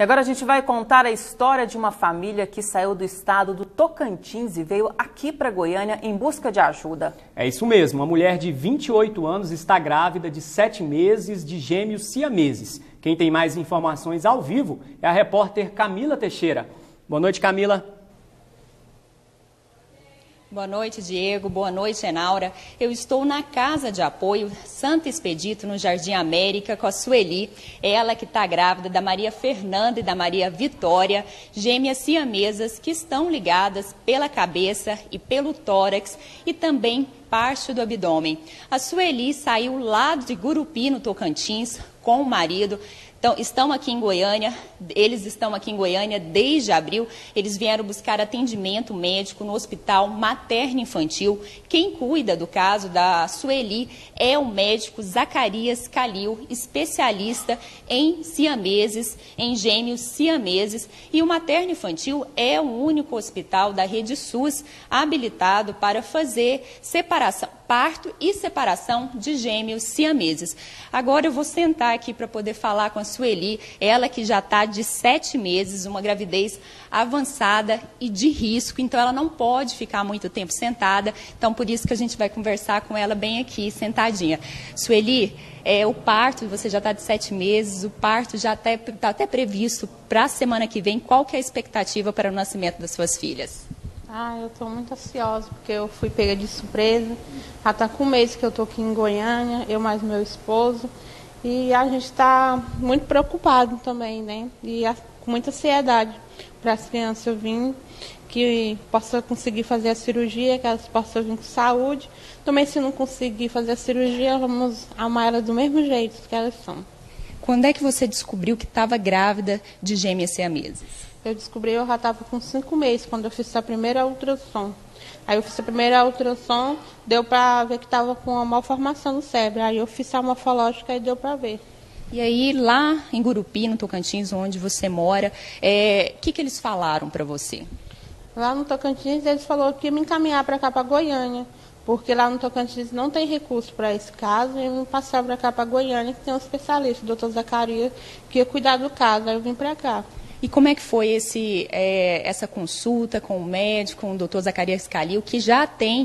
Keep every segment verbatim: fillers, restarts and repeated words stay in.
E agora a gente vai contar a história de uma família que saiu do estado do Tocantins e veio aqui para Goiânia em busca de ajuda. É isso mesmo, uma mulher de vinte e oito anos está grávida de sete meses de gêmeos siameses. Quem tem mais informações ao vivo é a repórter Camila Teixeira. Boa noite, Camila. Boa noite, Diego. Boa noite, Enaura. Eu estou na Casa de Apoio Santo Expedito, no Jardim América, com a Sueli. Ela que está grávida da Maria Fernanda e da Maria Vitória, gêmeas siamesas que estão ligadas pela cabeça e pelo tórax e também parte do abdômen. A Sueli saiu lá de Gurupi, no Tocantins, com o marido. Então, estão aqui em Goiânia, eles estão aqui em Goiânia desde abril, eles vieram buscar atendimento médico no Hospital Materno-Infantil. Quem cuida do caso da Sueli é o médico Zacarias Calil, especialista em siameses, em gêmeos siameses, e o Materno-Infantil é o único hospital da rede SUS habilitado para fazer separação, parto e separação de gêmeos siameses. Agora eu vou sentar aqui para poder falar com a Sueli, ela que já está de sete meses, uma gravidez avançada e de risco, então ela não pode ficar muito tempo sentada, então por isso que a gente vai conversar com ela bem aqui, sentadinha. Sueli, é, o parto, você já está de sete meses, o parto já está até, até previsto para a semana que vem, qual que é a expectativa para o nascimento das suas filhas? Ah, eu estou muito ansiosa, porque eu fui pega de surpresa. Já está com um mês que eu estou aqui em Goiânia, eu mais meu esposo. E a gente está muito preocupado também, né? E a, com muita ansiedade para as crianças virem, que possa conseguir fazer a cirurgia, que elas possam vir com saúde. Também, se não conseguir fazer a cirurgia, vamos amar elas do mesmo jeito que elas são. Quando é que você descobriu que estava grávida de gêmeas siameses? Eu descobri, eu já estava com cinco meses, quando eu fiz a primeira ultrassom. Aí eu fiz a primeira ultrassom, deu para ver que estava com uma malformação no cérebro. Aí eu fiz a morfológica e deu para ver. E aí, lá em Gurupi, no Tocantins, onde você mora, o é, que, que eles falaram para você? Lá no Tocantins, eles falaram que ia me encaminhar para cá, para Goiânia. Porque lá no Tocantins não tem recurso para esse caso, e me passaram para cá, para Goiânia, que tem um especialista, o doutor Zacarias, que ia cuidar do caso. Aí eu vim para cá. E como é que foi esse, é, essa consulta com o médico, com o doutor Zacarias Calil, que já tem,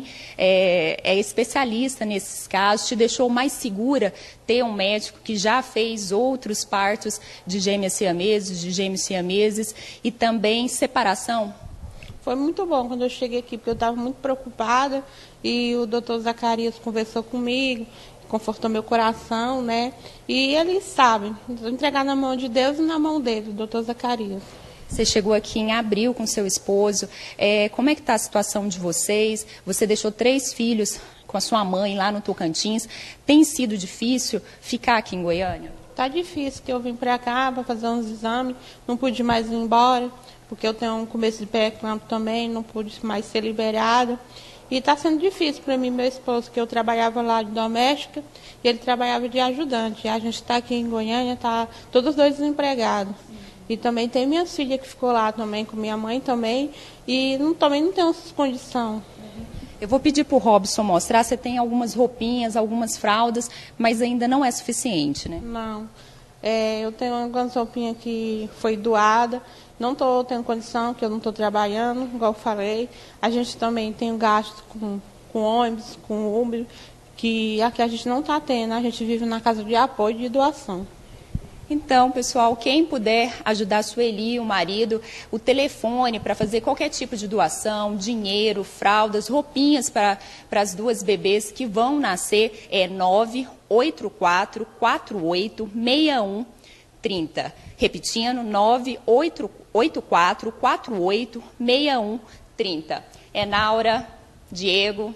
é, é especialista nesses casos, te deixou mais segura ter um médico que já fez outros partos de gêmeas siameses, de gêmeos siameses e também separação? Foi muito bom quando eu cheguei aqui, porque eu estava muito preocupada e o doutor Zacarias conversou comigo, confortou meu coração, né? E ele sabe, vou entregar na mão de Deus e na mão dele, o doutor Zacarias. Você chegou aqui em abril com seu esposo. É, como é que está a situação de vocês? Você deixou três filhos com a sua mãe lá no Tocantins. Tem sido difícil ficar aqui em Goiânia? Tá difícil, que eu vim para cá para fazer uns exames, não pude mais ir embora, porque eu tenho um começo de pré-eclâmpsia também, não pude mais ser liberada. E está sendo difícil para mim, meu esposo, que eu trabalhava lá de doméstica e ele trabalhava de ajudante. E a gente está aqui em Goiânia, está todos os dois desempregados. E também tem minha filha que ficou lá também, com minha mãe também, e não, também não tem essas condições. Eu vou pedir para o Robson mostrar, você tem algumas roupinhas, algumas fraldas, mas ainda não é suficiente, né? Não. É, eu tenho algumas roupinhas que foi doada, não estou tendo condição, porque eu não estou trabalhando, igual eu falei. A gente também tem gasto com, com ônibus, com Uber, que aqui a gente não está tendo, a gente vive na casa de apoio e de doação. Então, pessoal, quem puder ajudar a Sueli, o marido, o telefone para fazer qualquer tipo de doação, dinheiro, fraldas, roupinhas para as duas bebês que vão nascer é nove oito quatro quatro oito seis um três zero. Repetindo, nove oito quatro quatro oito seis um três zero. Enaura, Diego.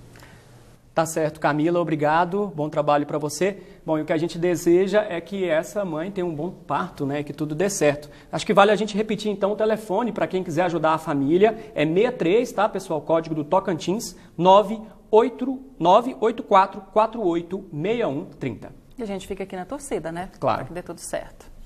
Tá certo, Camila, obrigado, bom trabalho para você. Bom, e o que a gente deseja é que essa mãe tenha um bom parto, né, que tudo dê certo. Acho que vale a gente repetir então o telefone para quem quiser ajudar a família, é sessenta e três, tá, pessoal, código do Tocantins, nove oito quatro quatro oito seis um três zero. E a gente fica aqui na torcida, né? Claro. Para que dê tudo certo.